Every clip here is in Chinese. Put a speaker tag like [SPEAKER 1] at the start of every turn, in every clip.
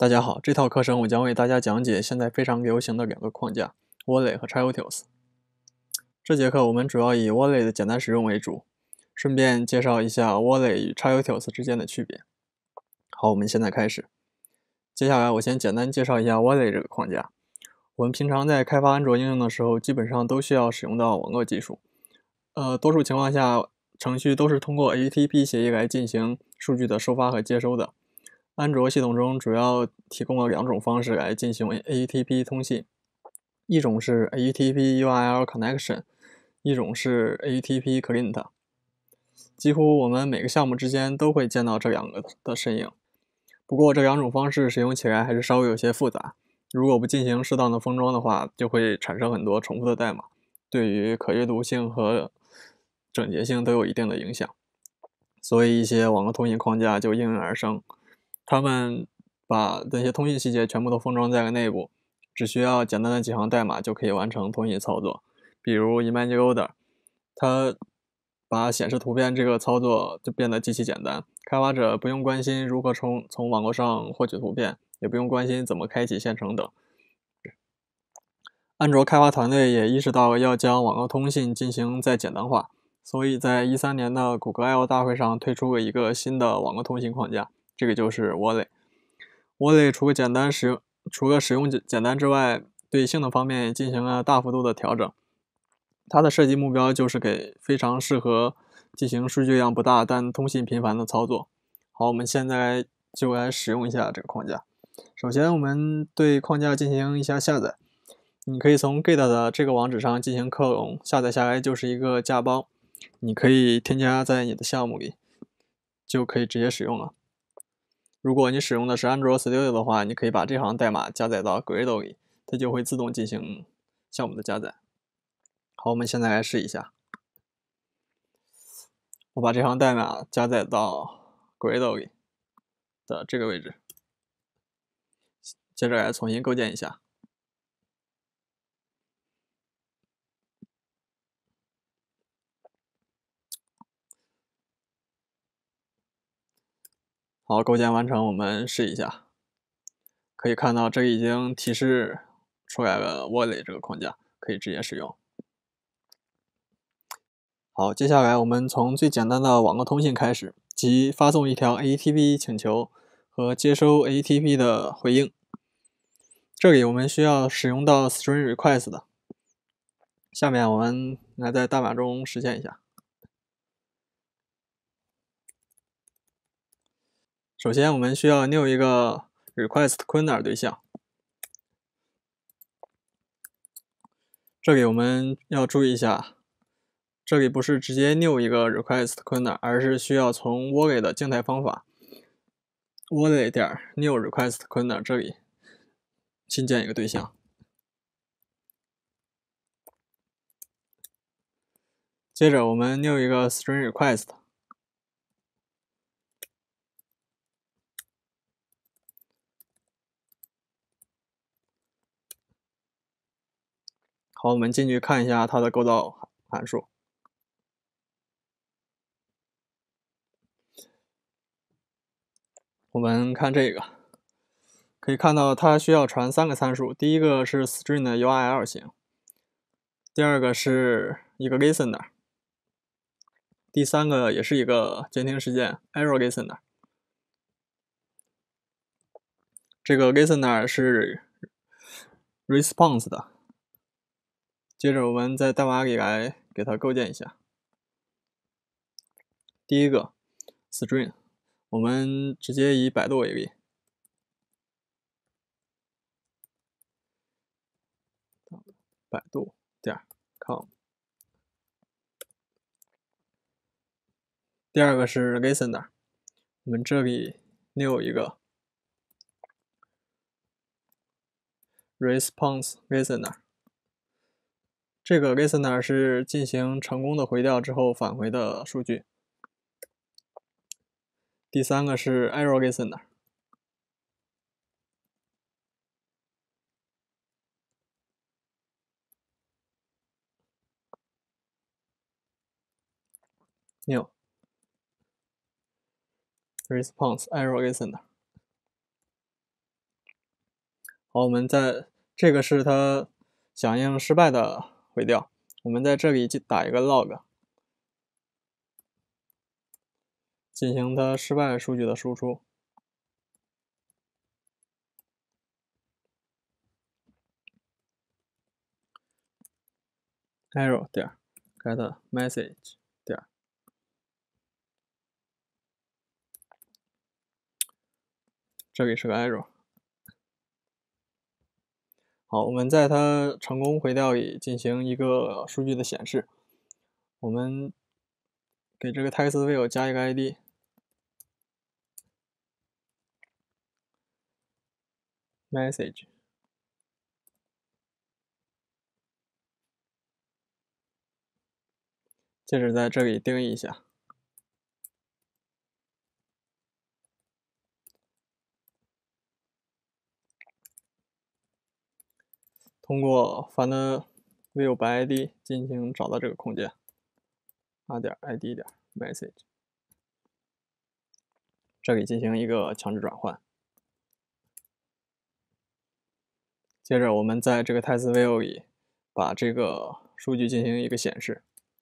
[SPEAKER 1] 大家好，这套课程我将为大家讲解现在非常流行的两个框架 Wally 和 ChilUtils。这节课我们主要以 Wally 的简单使用为主，顺便介绍一下 Wally 与 ChilUtils 之间的区别。好，我们现在开始。接下来我先简单介绍一下 Wally 这个框架。我们平常在开发安卓应用的时候，基本上都需要使用到网络技术。多数情况下，程序都是通过 HTTP 协议来进行数据的收发和接收的。安卓系统中主要提供了两种方式来进行 HTTP 通信，一种是 HTTP URL Connection， 一种是 HTTP Client。几乎我们每个项目之间都会见到这两个的身影。不过这两种方式使用起来还是稍微有些复杂，如果不进行适当的封装的话，就会产生很多重复的代码，对于可阅读性和整洁性都有一定的影响。所以一些网络通信框架就应运而生。他们把那些通信细节全部都封装在了内部，只需要简单的几行代码就可以完成通信操作。比如 ImageLoader， 它把显示图片这个操作就变得极其简单，开发者不用关心如何从网络上获取图片，也不用关心怎么开启线程等。安卓开发团队也意识到要将网络通信进行再简单化，所以在2013年的谷歌 I/O 大会上推出了一个新的网络通信框架，这个就是 Wally。Wally 除了使用简单之外，对性能方面也进行了大幅度的调整。它的设计目标就是给非常适合进行数据量不大但通信频繁的操作。好，我们现在就来使用一下这个框架。首先我们对框架进行一下下载，你可以从 Git 的这个网址上进行克隆，下载下来就是一个架包，你可以添加在你的项目里，就可以直接使用了。如果你使用的是安卓 Studio 的话，你可以把这行代码加载到 Gradle 里，它就会自动进行项目的加载。好，我们现在来试一下。我把这行代码加载到 Gradle 里的这个位置，接着来重新构建一下。好，构建完成，我们试一下。可以看到这里已经提示出来了 Wally 这个框架，可以直接使用。好，接下来我们从最简单的网络通信开始，即发送一条 HTTP 请求和接收 HTTP 的回应。这里我们需要使用到 String Request 的。下面我们来在代码中实现一下。首先我们需要 new 一个 request cleaner 对象。这里我们要注意一下，这里不是直接 new 一个 request cleaner， 而是需要从 Wally 的静态方法 Wally 点 new request cleaner 这里新建一个对象。接着我们 new 一个 string request。好，我们进去看一下它的构造函数。我们看这个，可以看到它需要传3个参数，第一个是 string 的 URL 型，第二个是一个 listener， 第三个也是一个监听事件 error listener。这个 listener 是 response 的。接着我们在代码里来给它构建一下。第一个 string， 我们直接以百度为例，百度.com。第二个是 listener， 我们这里 new 一个 response listener。这个 listener 是进行成功的回调之后返回的数据。第三个是 error listener。new response error listener。 好，我们这个是它响应失败的回调，我们在这里打一个 log， 进行它失败数据的输出。error 点 get message 点，这里是个 error。好，我们在它成功回调里进行一个数据的显示。我们给这个 TextView 加一个 ID， message， 接着在这里定义一下。通过 findView by ID 进行找到这个空间，r.id 点 message， 这里进行一个强制转换。接着我们在这个 TextView 里把这个数据进行一个显示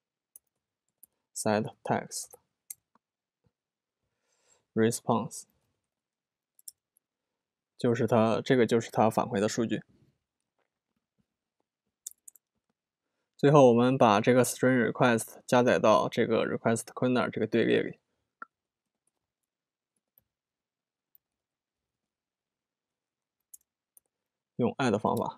[SPEAKER 1] ，set text response， 这个就是它返回的数据。最后我们把这个 string request 加载到这个 request cleaner 这个队列里，用 add 方法。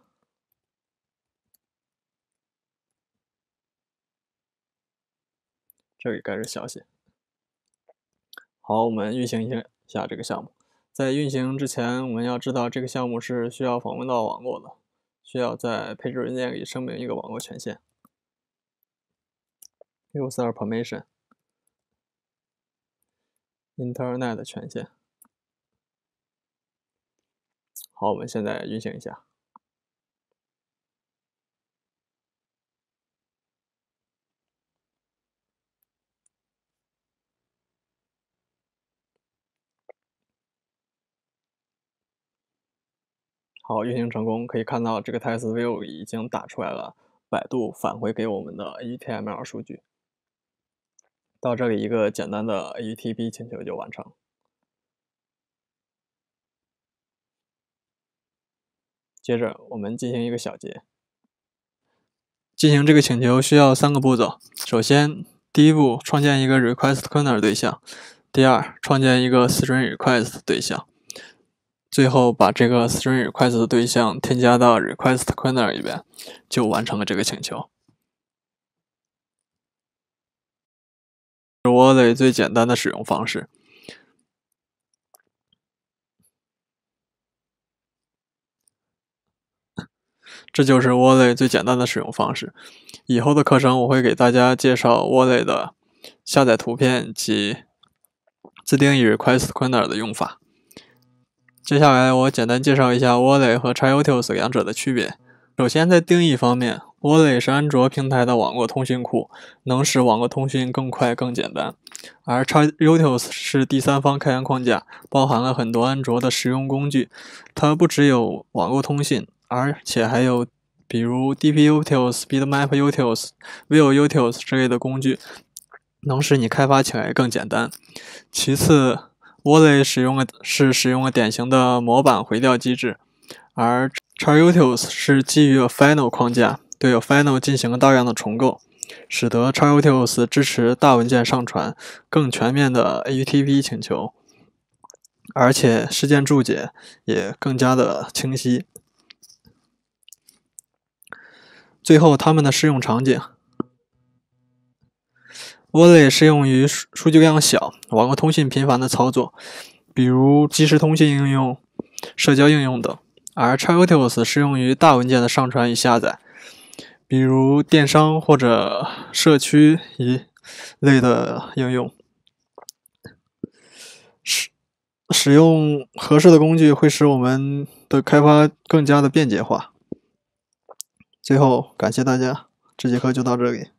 [SPEAKER 1] 这里该是小写。好，我们运行一下这个项目。在运行之前，我们要知道这个项目是需要访问到网络的，需要在配置文件里声明一个网络权限。user permission internet 权限。好，我们现在运行一下。好，运行成功，可以看到这个 TextView 已经打出来了百度返回给我们的 HTML 数据。到这里，一个简单的 HTTP 请求就完成。接着我们进行一个小结。进行这个请求需要3个步骤。首先，第一步创建一个 request cleaner 对象；第二，创建一个 string request 对象；最后把这个 string request 的对象添加到 request cleaner 里边，就完成了这个请求。是 Wally 最简单的使用方式。这就是 Wally 最简单的使用方式。以后的课程我会给大家介绍 Wally 的下载图片及自定义 request cleaner 的用法。接下来我简单介绍一下 Wally 和 TriUtils 两者的区别。首先在定义方面， Wally 是安卓平台的网络通讯库，能使网络通讯更快更简单，而 TriUtils 是第三方开源框架，包含了很多安卓的实用工具。它不只有网络通讯，而且还有比如 DPUtils、Bitmap-utils、Vue-utils 之类的工具，能使你开发起来更简单。其次， Wally 使用了典型的模板回调机制，而 TriUtils 是基于 Final 框架，对 Final 进行了大量的重构，使得 TriUtils 支持大文件上传、更全面的 HTTP 请求，而且事件注解也更加的清晰。最后，它们的适用场景。Wally 适用于数据量小、网络通信频繁的操作，比如即时通信应用、社交应用等；而 TriUtils 适用于大文件的上传与下载，比如电商或者社区一类的应用。使用合适的工具会使我们的开发更加的便捷化。最后，感谢大家，这节课就到这里。